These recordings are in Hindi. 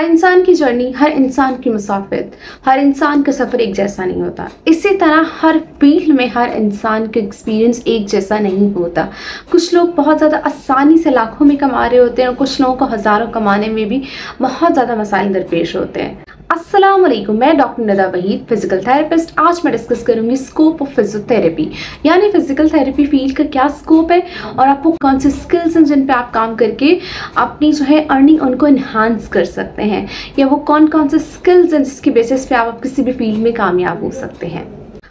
हर इंसान की जर्नी, हर इंसान की मुसाफिर, हर इंसान का सफ़र एक जैसा नहीं होता। इसी तरह हर फील्ड में हर इंसान का एक्सपीरियंस एक जैसा नहीं होता। कुछ लोग बहुत ज़्यादा आसानी से लाखों में कमा रहे होते हैं और कुछ लोगों को हज़ारों कमाने में भी बहुत ज़्यादा मसाइल दरपेश होते हैं। अस्सलाम वालेकुम, मैं डॉक्टर निदा फिजिकल थेरेपिस्ट। आज मैं डिस्कस करूंगी स्कोप ऑफ फिजियोथेरेपी, यानी फिजिकल थेरेपी फील्ड का क्या स्कोप है और आपको कौन से स्किल्स हैं जिन पे आप काम करके अपनी जो है अर्निंग उनको इन्हांस कर सकते हैं, या वो कौन कौन से स्किल्स हैं जिसकी बेसिस पे आप किसी भी फील्ड में कामयाब हो सकते हैं।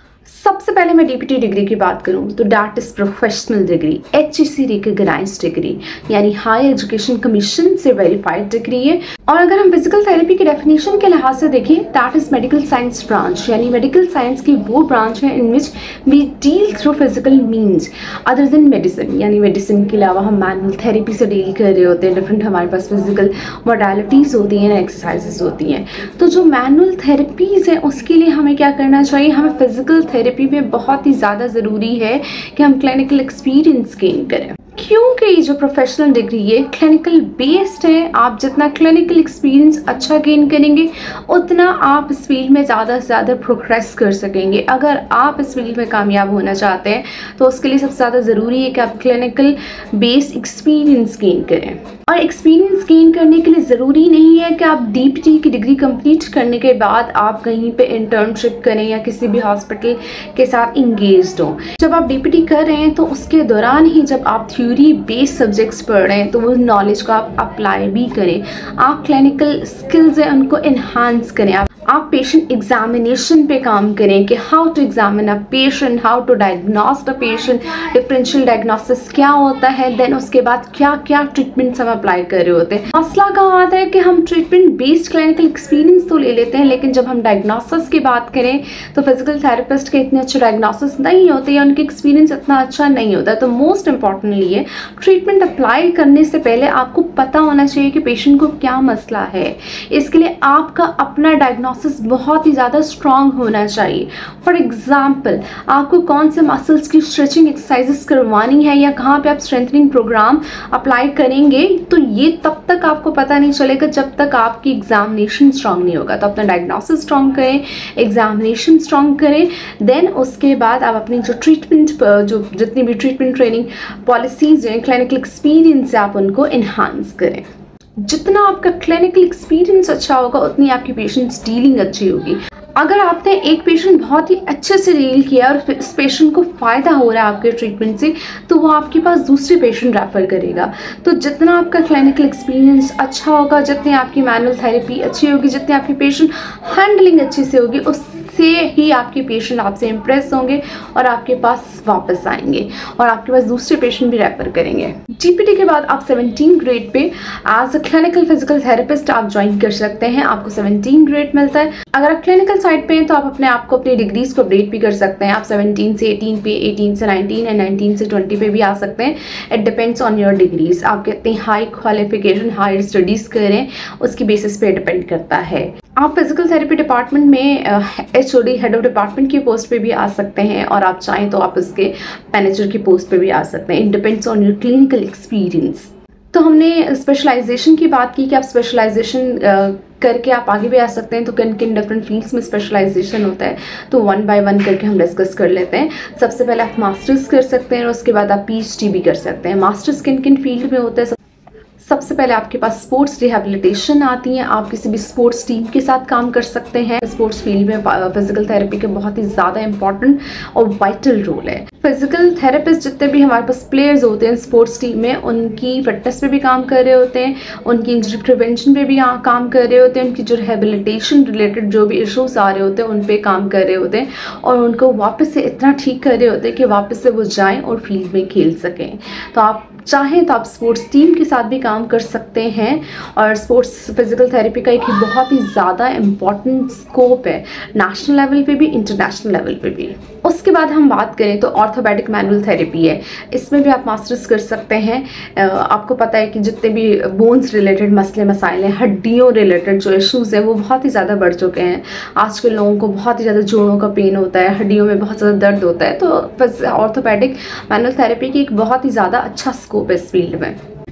सबसे पहले मैं डीपीटी डिग्री की बात करूं तो that is professional degree, HEC recognized degree, यानी हाई एजुकेशन कमीशन से वेरीफाइड डिग्री है। और अगर हम फिजिकल थेरेपी की डेफिनेशन के लिहाज से देखें, that is medical science branch, यानी मेडिकल साइंस की वो ब्रांच है in which we deal through physical means other than medicine. यानी मेडिसिन के अलावा हम मैनुअल थेरेपी से डील कर रहे होते हैं। डिफरेंट हमारे पास फिजिकल मोडालिटीज़ होती हैं, एक्सरसाइजेज होती हैं। तो जो मैनुअल थेरेपीज़ हैं उसके लिए हमें क्या करना चाहिए, हमें फिजिकल थेरेपी में बहुत ही ज़्यादा ज़रूरी है कि हम क्लिनिकल एक्सपीरियंस गेन करें, क्योंकि ये जो प्रोफेशनल डिग्री है क्लिनिकल बेस्ड है। आप जितना क्लिनिकल एक्सपीरियंस अच्छा गेन करेंगे उतना आप इस फील्ड में ज़्यादा से ज़्यादा प्रोग्रेस कर सकेंगे। अगर आप इस फील्ड में कामयाब होना चाहते हैं तो उसके लिए सबसे ज़्यादा ज़रूरी है कि आप क्लिनिकल बेस्ड एक्सपीरियंस गेन करें। और एक्सपीरियंस गेन करने के लिए ज़रूरी नहीं है कि आप डीपीटी की डिग्री कंप्लीट करने के बाद आप कहीं पे इंटर्नशिप करें या किसी भी हॉस्पिटल के साथ इंगेज्ड हो। जब आप डीपीटी कर रहे हैं तो उसके दौरान ही जब आप थ्योरी बेस्ड सब्जेक्ट्स पढ़ रहे हैं तो वो नॉलेज को आप अप्लाई भी करें। आप क्लिनिकल स्किल्स हैं उनको इन्हांस करें। आप पेशेंट एग्जामिनेशन पे काम करें कि how to examine a patient, how to diagnose the patient, differential diagnosis क्या होता है, देन उसके बाद क्या क्या ट्रीटमेंट्स हम अप्लाई कर रहे होते हैं। मसला कहाँ आता है कि हम ट्रीटमेंट बेस्ड क्लिनिकल एक्सपीरियंस तो ले लेते हैं, लेकिन जब हम डायग्नोसिस की बात करें तो फिजिकल थेरेपिस्ट के इतने अच्छे डायग्नोसिस नहीं होते या उनके एक्सपीरियंस इतना अच्छा नहीं होता। तो मोस्ट इंपॉर्टेंटली है ट्रीटमेंट अप्लाई करने से पहले आपको पता होना चाहिए कि पेशेंट को क्या मसला है। इसके लिए आपका अपना डायग्नोसिस बहुत ही ज़्यादा स्ट्रॉन्ग होना चाहिए। फॉर एग्जाम्पल, आपको कौन से मसल्स की स्ट्रेचिंग एक्सरसाइजेस करवानी है या कहाँ पे आप स्ट्रेंथनिंग प्रोग्राम अप्लाई करेंगे, तो ये तब तक आपको पता नहीं चलेगा जब तक आपकी एग्जामिनेशन स्ट्रॉन्ग नहीं होगा। तो अपना डायग्नोसिस स्ट्रॉन्ग करें, एग्जामिनेशन स्ट्रॉन्ग करें, देन उसके बाद आप अपनी जो ट्रीटमेंट जो जितनी भी ट्रीटमेंट ट्रेनिंग पॉलिसीज हैं, क्लिनिकल एक्सपीरियंस है, आप उनको इन्हांस करें। जितना आपका क्लिनिकल एक्सपीरियंस अच्छा होगा उतनी आपकी पेशेंट्स डीलिंग अच्छी होगी। अगर आपने एक पेशेंट बहुत ही अच्छे से डील किया और इस पेशेंट को फ़ायदा हो रहा है आपके ट्रीटमेंट से, तो वो आपके पास दूसरे पेशेंट रेफ़र करेगा। तो जितना आपका क्लिनिकल एक्सपीरियंस अच्छा होगा, जितनी आपकी मैनुअल थेरेपी अच्छी होगी, जितनी आपकी पेशेंट हैंडलिंग अच्छी से होगी, उससे ही आपके पेशेंट आपसे इम्प्रेस होंगे और आपके पास वापस आएंगे और आपके पास दूसरे पेशेंट भी रेफ़र करेंगे। डीपीटी के बाद आप 17 ग्रेड पे as a clinical physical therapist आप ज्वाइन कर सकते हैं। आपको 17 ग्रेड मिलता है। अगर आप क्लिनिकल साइड पे हैं तो आप अपने आप को अपनी डिग्रीज को अपडेट भी कर सकते हैं। आप 17 से 18 पे, 18 से 19 एंड 19 से 20 पे भी आ सकते हैं। It depends on your degrees. आप कितनी हाई क्वालिफिकेशन, हायर स्टडीज़ करें उसकी बेसिस पे डिपेंड करता है। आप फिजिकल थेरेपी डिपार्टमेंट में HOD, हेड ऑफ डिपार्टमेंट की पोस्ट पे भी आ सकते हैं, और आप चाहें तो आप उसके मैनेजर की पोस्ट पे भी आ सकते हैं। It depends on your clinical experience. तो हमने स्पेशलाइजेशन की बात की कि आप स्पेशलाइजेशन करके आप आगे भी आ सकते हैं। तो किन किन डिफरेंट फील्ड्स में स्पेशलाइजेशन होता है, तो वन बाय वन करके हम डिस्कस कर लेते हैं। सबसे पहले आप मास्टर्स कर सकते हैं और उसके बाद आप PhD भी कर सकते हैं। मास्टर्स किन किन फील्ड में होता है, सबसे पहले आपके पास स्पोर्ट्स रिहेबिलिटेशन आती है। आप किसी भी स्पोर्ट्स टीम के साथ काम कर सकते हैं। स्पोर्ट्स फील्ड में फिजिकल थेरेपी का बहुत ही ज़्यादा इंपॉर्टेंट और वाइटल रोल है। फिजिकल थेरेपिस्ट जितने भी हमारे पास प्लेयर्स होते हैं स्पोर्ट्स टीम में, उनकी फिटनेस पे भी काम कर रहे होते हैं, उनकी इंजरी प्रिवेंशन पे भी काम कर रहे होते हैं, उनकी जो रिहेबिलिटेशन रिलेटेड जो भी इश्यूज आ रहे होते हैं उन पे काम कर रहे होते हैं, और उनको वापस से इतना ठीक कर रहे होते हैं कि वापस से वो जाएँ और फील्ड में खेल सकें। तो आप चाहें तो आप स्पोर्ट्स टीम के साथ भी काम कर सकते हैं। और स्पोर्ट्स फिजिकल थेरेपी का एक बहुत ही ज़्यादा इम्पॉर्टेंट स्कोप है, नेशनल लेवल पे भी, इंटरनेशनल लेवल पे भी। उसके बाद हम बात करें तो ऑर्थोपेडिक मैनुअल थेरेपी है। इसमें भी आप मास्टर्स कर सकते हैं। आपको पता है कि जितने भी बोन्स रिलेटेड मसले मसाइल हैं, हड्डियों रिलेटेड जो इश्यूज़ हैं वो बहुत ही ज़्यादा बढ़ चुके हैं। आज के लोगों को बहुत ही ज़्यादा जोड़ों का पेन होता है, हड्डियों में बहुत ज़्यादा दर्द होता है। तो ऑर्थोपेडिक मैनुअल थेरेपी की एक बहुत ही ज़्यादा अच्छा स्कोप है इस फील्ड में।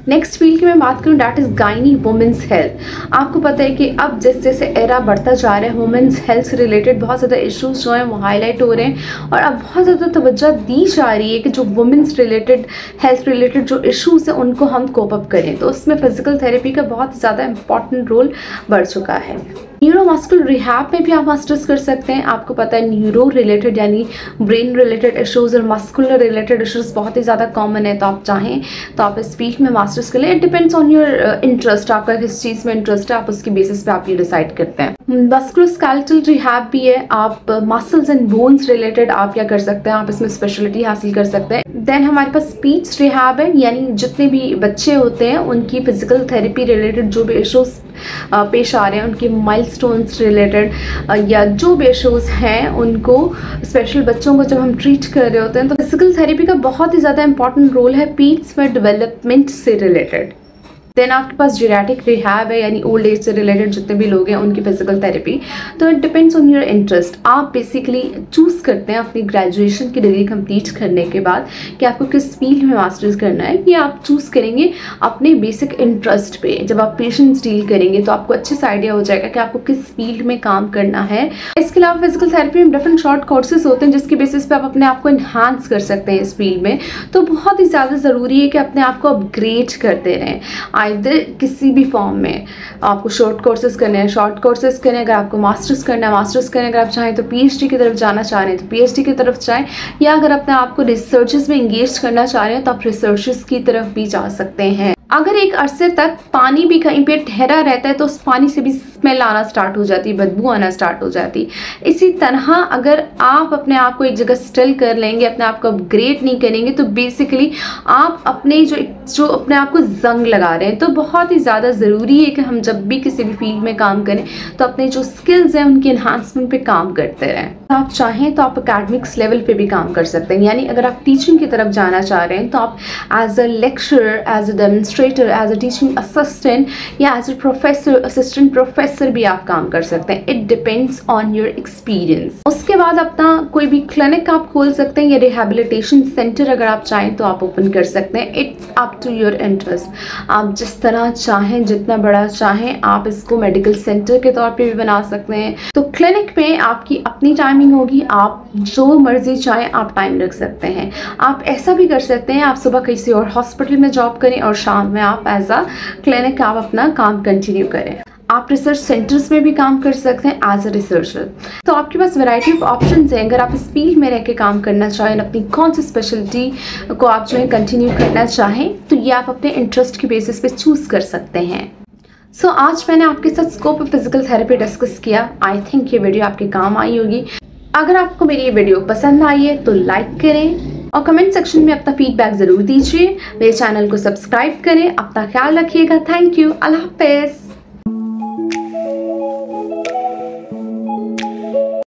नेक्स्ट फील्ड की मैं बात करूँ, that is gynae women's health. आपको पता है कि अब जैसे जैसे एरा बढ़ता जा रहा है, वुमेंस हेल्थ से रिलेटेड बहुत ज़्यादा इश्यूज जो हैं वो हाईलाइट हो रहे हैं, और अब बहुत ज़्यादा तवज्जो दी जा रही है कि जो वुमेंस रिलेटेड हेल्थ रिलेटेड जो इश्यूज़ हैं उनको हम कोप अप करें। तो उसमें फिजिकल थेरेपी का बहुत ज़्यादा इंपॉर्टेंट रोल बढ़ चुका है। न्यूरोमस्कुलर रिहैब में भी आप मास्टर्स कर सकते हैं। आपको पता है न्यूरो रिलेटेड यानी ब्रेन रिलेटेड इश्यूज़ और मस्कुलर रिलेटेड इश्यूज़ बहुत ही ज़्यादा कॉमन है। तो आप चाहें तो आप इस फील्ड में मास्टर्स कर लें। It depends on your interest, आपका किस चीज़ में इंटरेस्ट है, आप उसकी बेसिस पे आप ये डिसाइड करते हैं। मस्कुलोस्केलेटल रिहैब भी है, आप मसल्स एंड बोन्स रिलेटेड आप क्या कर सकते हैं, आप इसमें स्पेशलिटी हासिल कर सकते हैं। देन हमारे पास स्पीच रिहैब है, यानी जितने भी बच्चे होते हैं उनकी फिजिकल थेरेपी रिलेटेड जो भी इश्यूज़ पेश आ रहे हैं, उनके माइलस्टोन्स रिलेटेड या जो भी इश्यूज़ हैं उनको, स्पेशल बच्चों को जब हम ट्रीट कर रहे होते हैं, तो फिजिकल थेरेपी का बहुत ही ज़्यादा इंपॉर्टेंट रोल है पीड्स में डेवलपमेंट से रिलेटेड। देन आपके पास जीरियाट्रिक रिहैब है, यानी ओल्ड एज से रिलेटेड जितने भी लोग हैं उनकी फिजिकल थेरेपी। तो it depends on your interest. आप बेसिकली चूज़ करते हैं अपनी ग्रेजुएशन की डिग्री कंप्लीट करने के बाद कि आपको किस फील्ड में मास्टर्स करना है, ये आप चूज़ करेंगे अपने बेसिक इंटरेस्ट पे। जब आप पेशेंट्स डील करेंगे तो आपको अच्छे से आइडिया हो जाएगा कि आपको किस फील्ड में काम करना है। इसके अलावा फिजिकल थेरेपी में डिफरेंट शॉर्ट कोर्सेज होते हैं जिसकी बेसिस पे आप अपने आप को इन्हांस कर सकते हैं इस फील्ड में। तो बहुत ही ज़्यादा ज़रूरी है कि अपने आप को अपग्रेड करते रहें, आइदर किसी भी फॉर्म में। आपको शॉर्ट कोर्सेज करने हैं, शॉर्ट कोर्सेज करें। अगर आपको मास्टर्स करना है, मास्टर्स करें। अगर आप चाहें तो पीएचडी की तरफ जाना चाह रहे हैं तो पीएचडी की तरफ जाएं, या अगर अपने आप को रिसर्चेस में इंगेज करना चाह रहे हैं तो आप रिसर्चेस की तरफ भी जा सकते हैं। अगर एक अरसे तक पानी भी कहीं पे ठहरा रहता है तो उस पानी से भी स्मेल आना स्टार्ट हो जाती है, बदबू आना स्टार्ट हो जाती है। इसी तरह अगर आप अपने आप को एक जगह स्टिल कर लेंगे, अपने आप को अपग्रेड नहीं करेंगे, तो बेसिकली आप अपने जो अपने आप को जंग लगा रहे हैं। तो बहुत ही ज़्यादा ज़रूरी है कि हम जब भी किसी भी फील्ड में काम करें तो अपने जो स्किल्स हैं उनके इन्हांसमेंट पे काम करते रहें। आप चाहें तो आप एकेडमिक्स लेवल पे भी काम कर सकते हैं, यानी अगर आप टीचिंग की तरफ जाना चाह रहे हैं तो आप as a lecturer, as a demonstrator, as a teaching assistant या as a professor, assistant professor भी आप काम कर सकते हैं। It depends on your experience. उसके बाद अपना कोई भी क्लिनिक आप खोल सकते हैं या रिहैबिलिटेशन सेंटर अगर आप चाहें तो आप ओपन कर सकते हैं। It's up to your interest. आप जिस तरह चाहें, जितना बड़ा चाहें, आप इसको मेडिकल सेंटर के तौर पे भी बना सकते हैं। तो क्लिनिक में आपकी अपनी टाइमिंग होगी, आप जो मर्जी चाहें आप टाइम रख सकते हैं। आप ऐसा भी कर सकते हैं, आप सुबह किसी और हॉस्पिटल में जॉब करें और शाम में आप एज अ क्लिनिक आप अपना काम कंटिन्यू करें। आप रिसर्च सेंटर्स में भी काम कर सकते हैं एज अ रिसर्चर। तो आपके पास वैरायटी ऑफ ऑप्शंस हैं। अगर आप इस फील्ड में रह के काम करना चाहें, अपनी कौन सी स्पेशलिटी को आप जो है कंटिन्यू करना चाहें, तो ये आप अपने इंटरेस्ट की बेसिस पे चूज़ कर सकते हैं। सो आज मैंने आपके साथ scope of physical therapy discuss किया। आई थिंक ये वीडियो आपके काम आई होगी। अगर आपको मेरी ये वीडियो पसंद आई है तो लाइक करें और कमेंट सेक्शन में अपना फीडबैक ज़रूर दीजिए। मेरे चैनल को सब्सक्राइब करें। अपना ख्याल रखिएगा। Thank you. अल्लाह हाफ़िज़।